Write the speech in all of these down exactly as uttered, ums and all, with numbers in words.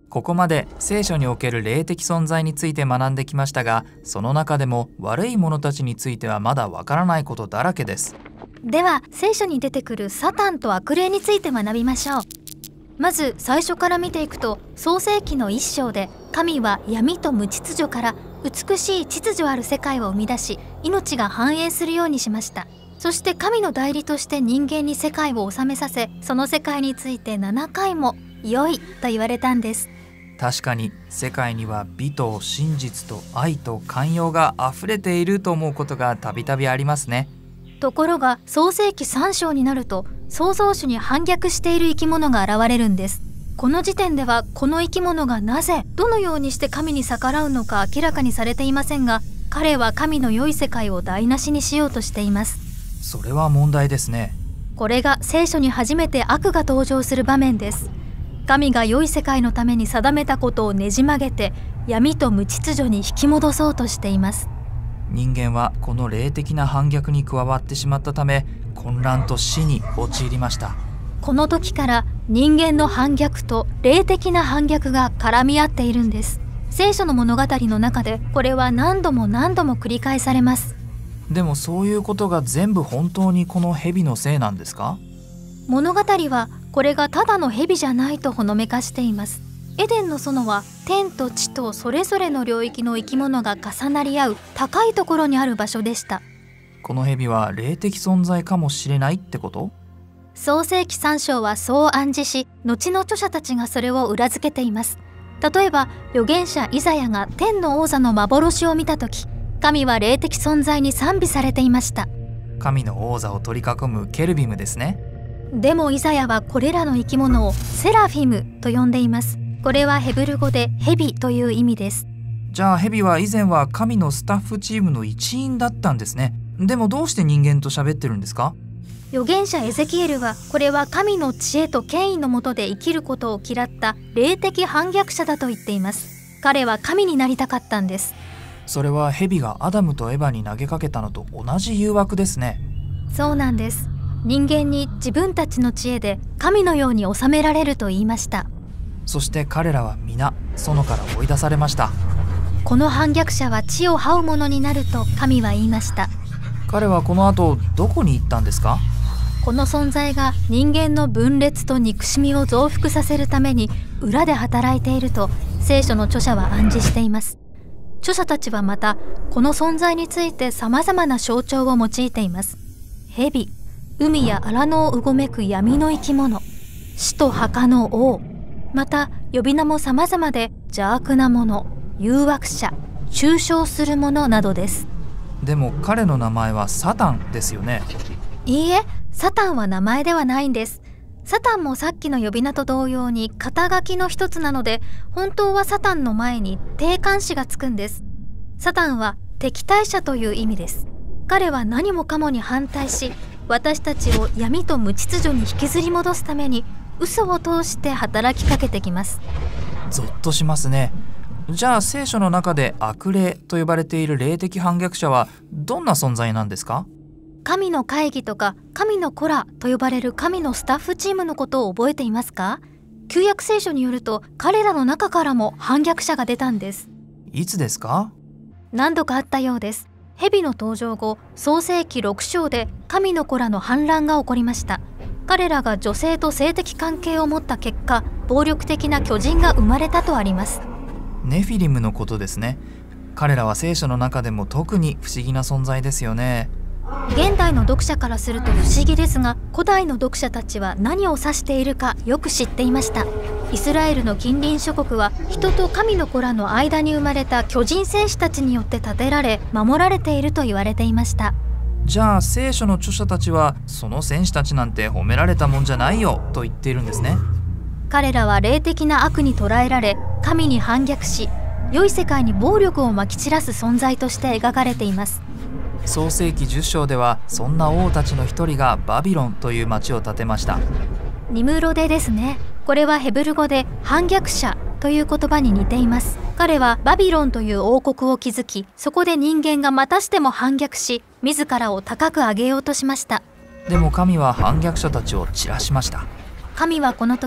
ここまで聖書における霊的存在について学んできましたが、その中でも悪い者たちについてはまだわからないことだらけです。 では聖書に出てくるサタンと悪霊について学びましょう。まず最初から見ていくと、創世記の一章で神は闇と無秩序から美しい秩序ある世界を生み出し、命が繁栄するようにしました。そして神の代理として人間に世界を治めさせ、その世界についてななかいも良いと言われたんです。 確かに世界には美と真実と愛と寛容があふれていると思うことがたびたびありますね。 ところが創世記さん章になると、創造主に反逆している生き物が現れるんです。この時点ではこの生き物がなぜどのようにして神に逆らうのか明らかにされていませんが、彼は神の良い世界を台無しにしようとしています。 それは問題ですね。 これが聖書に初めて悪が登場する場面です。神が良い世界のために定めたことをねじ曲げて、闇と無秩序に引き戻そうとしています。 人間はこの霊的な反逆に加わってしまったため、混乱と死に陥りました。 この時から人間の反逆と霊的な反逆が絡み合っているんです。聖書の物語の中でこれは何度も何度も繰り返されます。 でもそういうことが全部本当にこの蛇のせいなんですか？ 物語はこれがただの蛇じゃないとほのめかしています。エデンの園は天と地とそれぞれの領域の生き物が重なり合う高いところにある場所でした。 この蛇は霊的存在かもしれないってこと？ 創世記さん章はそう暗示し、後の著者たちがそれを裏付けています。例えば預言者イザヤが天の王座の幻を見た時、神は霊的存在に賛美されていました。 神の王座を取り囲むケルビムですね。 でもイザヤはこれらの生き物をセラフィムと呼んでいます。これはヘブル語で蛇という意味です。 じゃあ蛇は以前は神のスタッフチームの一員だったんですね。でもどうして人間と喋ってるんですか？ 預言者エゼキエルはこれは神の知恵と権威の下で生きることを嫌った霊的反逆者だと言っています。彼は神になりたかったんです。 それは蛇がアダムとエバに投げかけたのと同じ誘惑ですね。 そうなんです。人間に自分たちの知恵で神のように治められると言いました。 そして彼らは皆園から追い出されました。 この反逆者は地を這う者になると神は言いました。 彼はこの後どこに行ったんですか？ この存在が人間の分裂と憎しみを増幅させるために裏で働いていると聖書の著者は暗示しています。著者たちはまたこの存在についてさまざまな象徴を用いています。蛇、海や荒野をうごめく闇の生き物、死と墓の王、また呼び名もさまざまで邪悪なもの、誘惑者、中傷するものなどです。 でも彼の名前はサタンですよね？ いいえ、サタンは名前ではないんです。サタンもさっきの呼び名と同様に肩書きの一つなので、本当はサタンの前に定冠詞がつくんです。サタンは敵対者という意味です。彼は何もかもに反対し、私たちを闇と無秩序に引きずり戻すために嘘を通して働きかけてきます。 ゾッとしますね。じゃあ聖書の中で悪霊と呼ばれている霊的反逆者はどんな存在なんですか？ 神の会議とか神の子らと呼ばれる神のスタッフチームのことを覚えていますか？旧約聖書によると彼らの中からも反逆者が出たんです。 いつですか？ 何度かあったようです。蛇の登場後、創世記ろく章で神の子らの反乱が起こりました。彼らが女性と性的関係を持った結果、暴力的な巨人が生まれたとあります。 ネフィリムのことですね。彼らは聖書の中でも特に不思議な存在ですよね。 現代の読者からすると不思議ですが、古代の読者たちは何を指しているかよく知っていました。イスラエルの近隣諸国は人と神の子らの間に生まれた巨人戦士たちによって建てられ守られていると言われていました。 じゃあ聖書の著者たちはその戦士たちなんて褒められたもんじゃないよと言っているんですね。 彼らは霊的な悪に捕らえられ、神に反逆し、良い世界に暴力をまき散らす存在として描かれています。 創世記じゅっ章ではそんな王たちの一人がバビロンという町を建てました。 ニムロデですね。これはヘブル語で反逆者という言葉に似ています。彼はバビロンという王国を築き、そこで人間がまたしても反逆し、自らを高く上げようとしました。 でも神は反逆者たちを散らしました。 神はこの時、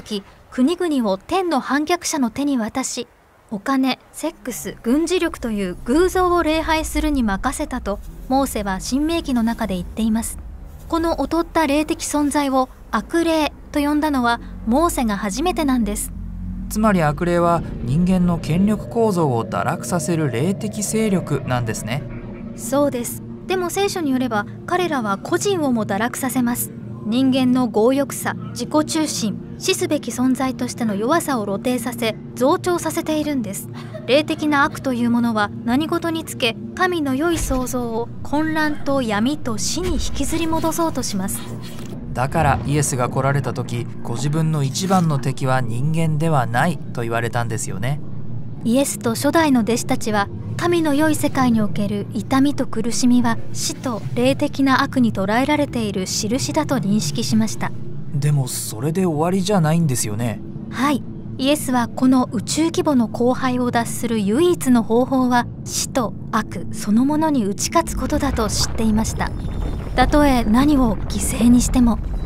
国々を天の反逆者の手に渡し、お金、セックス、軍事力という偶像を礼拝するに任せたとモーセは申命記の中で言っています。この劣った霊的存在を悪霊と呼んだのはモーセが初めてなんです。 つまり悪霊は人間の権力構造を堕落させる霊的勢力なんですね。 そうです。でも聖書によれば彼らは個人をも堕落させます。人間の強欲さ、自己中心、死すべき存在としての弱さを露呈させ増長させているんです。霊的な悪というものは何事につけ神の良い創造を混乱と闇と死に引きずり戻そうとします。 だからイエスが来られた時、ご自分の一番の敵は人間ではないと言われたんですよね。 イエスと初代の弟子たちは神の良い世界における痛みと苦しみは死と霊的な悪に捉えられている印だと認識しました。 でもそれで終わりじゃないんですよね。 はい、イエスはこの宇宙規模の荒廃を脱する唯一の方法は死と悪そのものに打ち勝つことだと知っていました。たとえ何を犠牲にしても。